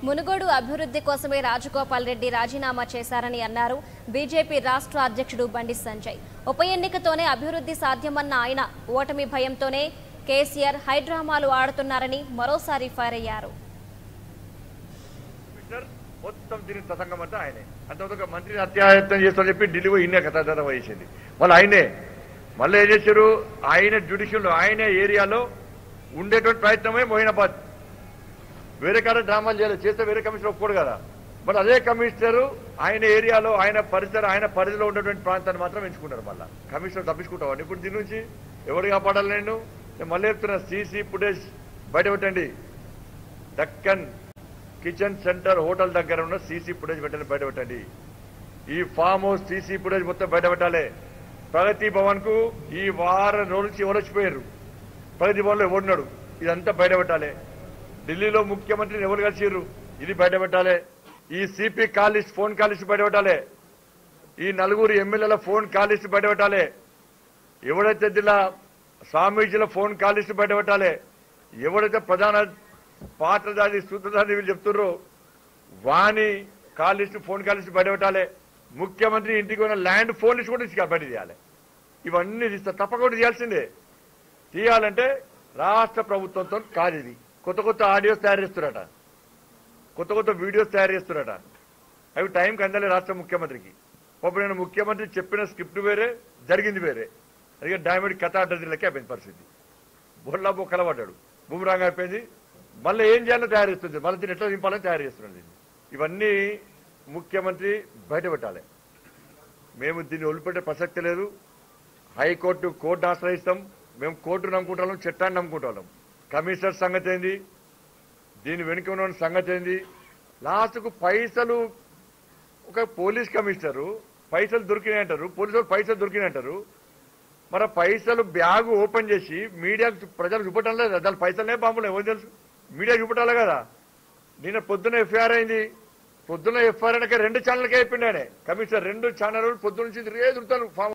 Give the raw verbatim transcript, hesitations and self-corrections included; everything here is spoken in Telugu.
మునుగోడు అభివృద్ధి కోసమే రాజగోపాల్ రెడ్డి రాజీనామా చేశారని అన్నారు బీజేపీ రాష్ట్ర అధ్యక్షుడు బండి సంజయ్. ఉప ఎన్నికతోనే అభివృద్ధి సాధ్యమన్న ఆయన ఓటమి భయంతోనే కేసీఆర్ హైడ్రామాలు ఆడుతున్నారని మరోసారి ఫైర్ అయ్యారు. మొత్తం దీని తతంగం అంతా ఆయనే. అంతవరకు మంత్రిని హత్యాయత్నం చేస్తామని చెప్పి ఢిల్లీ ఇన్నే కథ వహించింది. మళ్ళీ ఆయనే మళ్ళీ ఏం చేశారు, ఆయన జ్యుడిషియల్ ఆయనే ఏరియాలో ఉండేటువంటి ప్రయత్నమే మొయినాబాద్. వేరే కాడ డ్రామాలు చేయాలి, చేస్తే వేరే కమిషనర్ ఒప్పుకోడు కదా. మరి అదే కమిషనరు ఆయన ఏరియాలో ఆయన పరిసర ఆయన పరిధిలో ఉన్నటువంటి ప్రాంతాన్ని మాత్రం ఎంచుకుంటారు. మళ్ళీ కమిషనర్ తప్పించుకుంటావాడు. ఇప్పుడు దీని నుంచి ఎవరు కాపాడాలి? నేను నేను మళ్ళీ చెప్తున్నా, సీసీ ఫుటేజ్ బయట పెట్టండి. దక్కన్ కిచెన్ సెంటర్ హోటల్ దగ్గర ఉన్న సీసీ ఫుటేజ్ పెట్టండి, బయట పెట్టండి. ఈ ఫామ్ హౌస్ సీసీ ఫుటేజ్ మొత్తం బయట పెట్టాలి. ప్రగతి భవన్ కు ఈ వారం రోజుల నుంచి ఎవరు వచ్చిపోయారు, ప్రగతి భవన్ లో ఎవరున్నాడు, ఇదంతా బయట పెట్టాలి. ఢిల్లీలో ముఖ్యమంత్రిని ఎవరు కలిసిర్రు, ఇది బయట పెట్టాలి. ఈ CP call list phone call list బయట పెట్టాలి. ఈ నలుగురు ఎమ్మెల్యేల ఫోన్ కాల్ లిస్ట్ బయట పెట్టాలి. ఎవడైతే జిల్లా స్వామీజీల ఫోన్ కాల్ లిస్ట్ బయట పెట్టాలి. ఎవడైతే ప్రధాన పాత్రధారి సూత్రధారి వీళ్ళు చెప్తుర్రో వాణి call list phone call list బయట పెట్టాలి. ముఖ్యమంత్రి ఇంటికి ఉన్న ల్యాండ్ ఫోన్ లిస్ట్ కూడా తీసుకు బయట తీయాలి. ఇవన్నీ తీస్తా తప్పకుండా తీయాల్సిందే. తీయాలంటే రాష్ట్ర ప్రభుత్వంతో కాదు. ఇది కొత్త కొత్త ఆడియోస్ తయారు చేస్తున్నారట, కొత్త కొత్త వీడియోస్ తయారు చేస్తున్నారట. అవి టైంకి అందలే రాష్ట్ర ముఖ్యమంత్రికి. పాపం నేను ముఖ్యమంత్రి చెప్పిన స్క్రిప్ట్ వేరే, జరిగింది వేరే. అందుకే డైమండ్ కథ అడ్డదిల్లకే అయిపోయింది పరిస్థితి. బొల్లా బొక్కల పడ్డాడు, బుమ్రాంగ్ అయిపోయింది. మళ్ళీ ఏం చేయాలో తయారు చేస్తుంది, మళ్ళీ దీన్ని ఎట్లా దింపాలని తయారు చేస్తున్నది. ఇవన్నీ ముఖ్యమంత్రి బయట పెట్టాలి. మేము దీన్ని వదిలిపెట్టే ప్రసక్తి లేదు. హైకోర్టు కోర్టును ఆశ్రయిస్తాం. మేము కోర్టును నమ్ముకుంటాం, చట్టాన్ని నమ్ముకుంటాం. కమిషనర్ సంగతి ఏంది, దీని వెనుక ఉన్న సంగతి ఏంది. లాస్ట్కు పైసలు ఒక పోలీస్ కమిషనరు పైసలు దొరికినాయంటారు, పోలీసు వాళ్ళు పైసలు దొరికినాయంటారు. మరి పైసలు బ్యాగు ఓపెన్ చేసి మీడియాకు ప్రజలు చూపటం లేదు. దాని పైసలనే బాంబులు ఎవరు తెలుసు, మీడియా చూపటాలే కదా. నిన్న పొద్దున్న ఎఫ్ఐఆర్ అయింది. పొద్దున్న ఎఫ్ఐఆర్ అంటే రెండు ఛానల్కే అయిపోయింది ఆయన కమిషనర్. రెండు ఛానల్ పొద్దున్న నుంచి తిరిగే దొరుకుతాను.